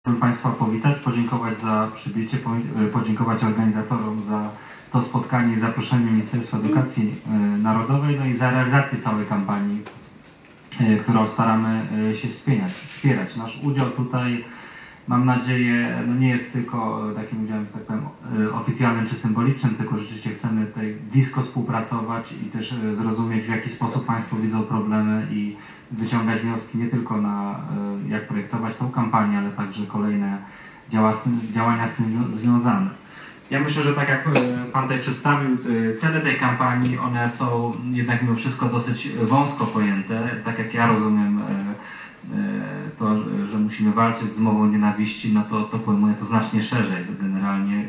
Państwa powitać, podziękować za przybycie, podziękować organizatorom za to spotkanie i zaproszenie Ministerstwa Edukacji Narodowej, no i za realizację całej kampanii, którą staramy się wspierać. Nasz udział tutaj, mam nadzieję, no nie jest tylko takim udziałem, tak powiem, oficjalnym czy symbolicznym, tylko rzeczywiście chcemy tutaj blisko współpracować i też zrozumieć, w jaki sposób Państwo widzą problemy i wyciągać wnioski nie tylko na jak projektować tą kampanię, ale także kolejne działania z tym związane. Ja myślę, że tak jak Pan tutaj przedstawił, cele tej kampanii, one są jednak mimo wszystko dosyć wąsko pojęte. Tak jak ja rozumiem to, że musimy walczyć z mową nienawiści, no to pojmuję to znacznie szerzej. Generalnie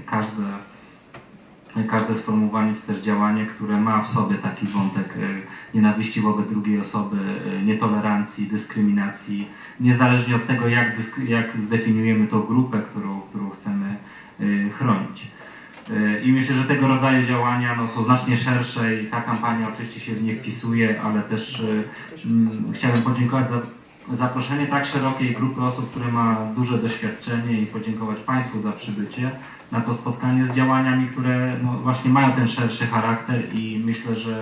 każde sformułowanie czy też działanie, które ma w sobie taki wątek nienawiści wobec drugiej osoby, nietolerancji, dyskryminacji, niezależnie od tego, jak zdefiniujemy tą grupę, którą chcemy chronić. I myślę, że tego rodzaju działania no, są znacznie szersze i ta kampania oczywiście się w nie wpisuje, ale też chciałbym podziękować za zaproszenie tak szerokiej grupy osób, które ma duże doświadczenie i podziękować Państwu za przybycie na to spotkanie z działaniami, które no, właśnie mają ten szerszy charakter i myślę, że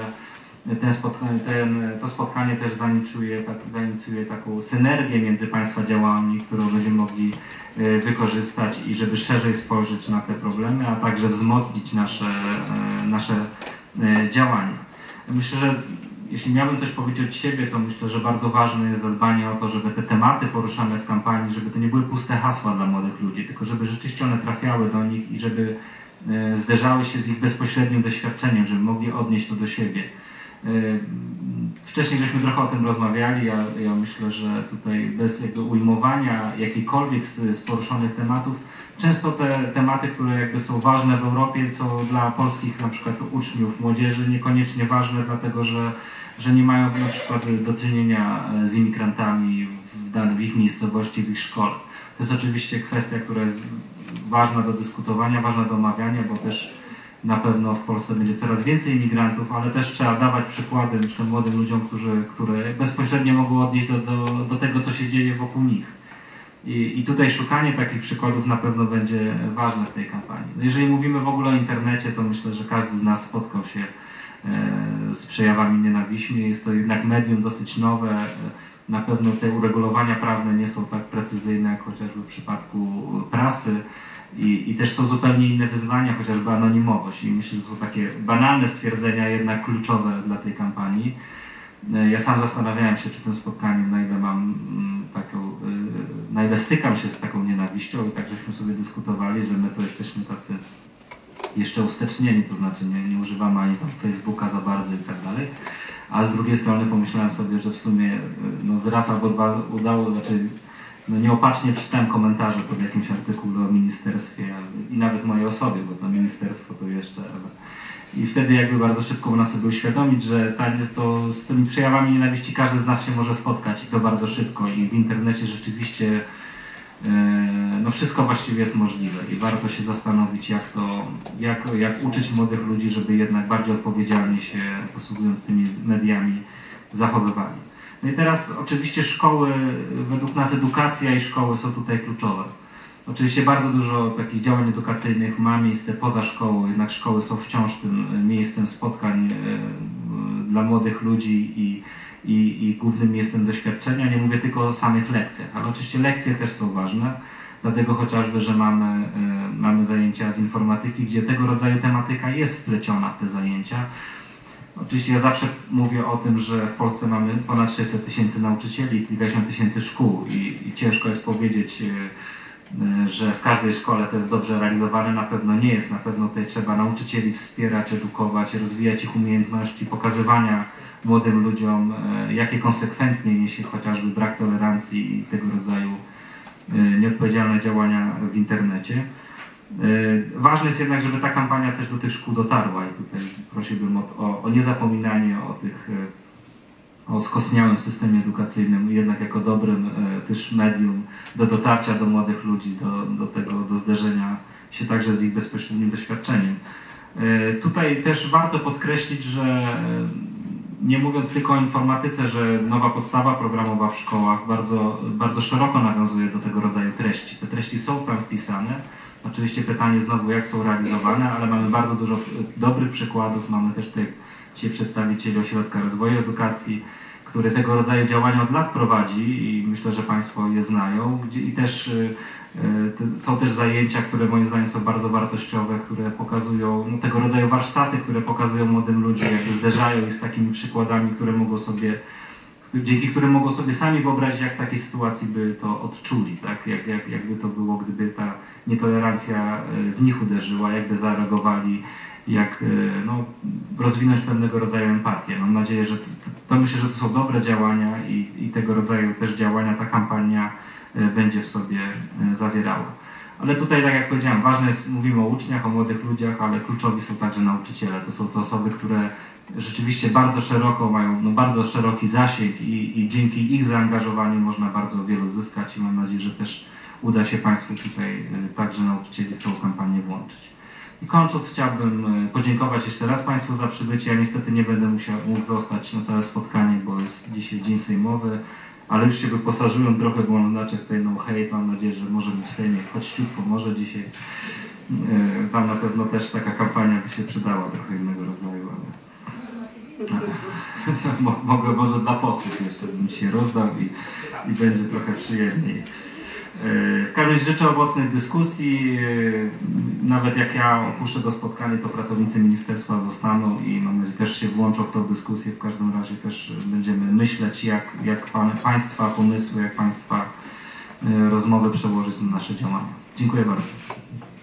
to spotkanie też zainicjuje taką synergię między Państwa działaniami, którą będziemy mogli wykorzystać i żeby szerzej spojrzeć na te problemy, a także wzmocnić nasze działania. Myślę, że jeśli miałbym coś powiedzieć od siebie, to myślę, że bardzo ważne jest zadbanie o to, żeby te tematy poruszane w kampanii, żeby to nie były puste hasła dla młodych ludzi, tylko żeby rzeczywiście one trafiały do nich i żeby zderzały się z ich bezpośrednim doświadczeniem, żeby mogli odnieść to do siebie. Wcześniej żeśmy trochę o tym rozmawiali, ja myślę, że tutaj bez jakby ujmowania jakiejkolwiek z poruszonych tematów, często te tematy, które jakby są ważne w Europie, są dla polskich na przykład uczniów, młodzieży niekoniecznie ważne, dlatego że nie mają na przykład do czynienia z imigrantami w ich miejscowości, w ich szkole. To jest oczywiście kwestia, która jest ważna do dyskutowania, ważna do omawiania, bo też na pewno w Polsce będzie coraz więcej imigrantów, ale też trzeba dawać przykłady myślę, młodym ludziom, które bezpośrednio mogą odnieść do tego, co się dzieje wokół nich. I tutaj szukanie takich przykładów na pewno będzie ważne w tej kampanii. No jeżeli mówimy w ogóle o internecie, to myślę, że każdy z nas spotkał się z przejawami nienawiści. Jest to jednak medium dosyć nowe. Na pewno te uregulowania prawne nie są tak precyzyjne, jak chociażby w przypadku prasy. I też są zupełnie inne wyzwania, chociażby anonimowość. I myślę, że to są takie banalne stwierdzenia, jednak kluczowe dla tej kampanii. Ja sam zastanawiałem się przy tym spotkaniu, na ile stykam się z taką nienawiścią i tak żeśmy sobie dyskutowali, że my to jesteśmy tacy jeszcze ustecznieni, to znaczy nie używamy ani tam Facebooka za bardzo i tak dalej. A z drugiej strony pomyślałem sobie, że w sumie no z raz albo dwa no nieopatrznie przeczytałem komentarze pod jakimś artykułem o ministerstwie i nawet mojej osobie, bo to ministerstwo to jeszcze... I wtedy jakby bardzo szybko można sobie uświadomić, że z tymi przejawami nienawiści każdy z nas się może spotkać i to bardzo szybko i w internecie rzeczywiście no wszystko właściwie jest możliwe i warto się zastanowić, jak uczyć młodych ludzi, żeby jednak bardziej odpowiedzialnie się posługując tymi mediami zachowywali. No i teraz oczywiście szkoły, według nas edukacja i szkoły są tutaj kluczowe. Oczywiście bardzo dużo takich działań edukacyjnych ma miejsce poza szkołą, jednak szkoły są wciąż tym miejscem spotkań dla młodych ludzi i głównym miejscem doświadczenia. Nie mówię tylko o samych lekcjach, ale oczywiście lekcje też są ważne, dlatego chociażby, że mamy zajęcia z informatyki, gdzie tego rodzaju tematyka jest wpleciona w te zajęcia. Oczywiście ja zawsze mówię o tym, że w Polsce mamy ponad 600 000 nauczycieli i kilkadziesiąt tysięcy szkół i ciężko jest powiedzieć, że w każdej szkole to jest dobrze realizowane, na pewno nie jest. Na pewno tutaj trzeba nauczycieli wspierać, edukować, rozwijać ich umiejętności, pokazywania młodym ludziom, jakie konsekwencje niesie chociażby brak tolerancji i tego rodzaju nieodpowiedzialne działania w internecie. Ważne jest jednak, żeby ta kampania też do tych szkół dotarła i tutaj prosiłbym o niezapominanie o skostniałym systemie edukacyjnym, jednak jako dobrym też medium do dotarcia do młodych ludzi, do zderzenia się także z ich bezpośrednim doświadczeniem. Tutaj też warto podkreślić, że nie mówiąc tylko o informatyce, że nowa podstawa programowa w szkołach bardzo szeroko nawiązuje do tego rodzaju treści. Te treści są tam wpisane. Oczywiście pytanie znowu, jak są realizowane, ale mamy bardzo dużo dobrych przykładów. Mamy też tutaj dzisiaj przedstawicieli Ośrodka Rozwoju Edukacji, który tego rodzaju działania od lat prowadzi i myślę, że Państwo je znają. I też są też zajęcia, które moim zdaniem są bardzo wartościowe, które pokazują tego rodzaju warsztaty, które pokazują młodym ludziom, jak zderzają ich z takimi przykładami, dzięki którym mogą sobie sami wyobrazić, jak w takiej sytuacji by to odczuli, tak? Jakby to było, gdyby ta nietolerancja w nich uderzyła, jakby zareagowali, jak rozwinąć pewnego rodzaju empatię. Mam nadzieję, że myślę, że to są dobre działania i tego rodzaju też działania ta kampania będzie w sobie zawierała. Ale tutaj, tak jak powiedziałem, ważne jest, mówimy o uczniach, o młodych ludziach, ale kluczowi są także nauczyciele. To są te osoby, które rzeczywiście bardzo szeroko mają, bardzo szeroki zasięg i dzięki ich zaangażowaniu można bardzo wiele zyskać i mam nadzieję, że też uda się Państwu tutaj także nauczycieli w tą kampanię włączyć. I kończąc, chciałbym podziękować jeszcze raz Państwu za przybycie. Ja niestety nie będę mógł zostać na całe spotkanie, bo jest dzisiaj dzień sejmowy, ale już się wyposażyłem trochę, bo mam znaczek tutaj no hate. Mam nadzieję, że może mi w Sejmie choć ciutko może dzisiaj. Tam na pewno też taka kampania by się przydała trochę innego rodzaju, ale mogę może dla posłów jeszcze bym się rozdał i będzie trochę przyjemniej. W każdym razie życzę owocnych dyskusji. Nawet jak ja opuszczę to spotkanie, to pracownicy ministerstwa zostaną i mam nadzieję, też się włączą w tę dyskusję. W każdym razie też będziemy myśleć, jak Państwa pomysły, jak Państwa rozmowy przełożyć na nasze działania. Dziękuję bardzo.